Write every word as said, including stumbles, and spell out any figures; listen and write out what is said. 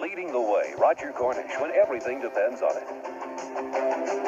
leading the way. Roger Cornish, when everything depends on it.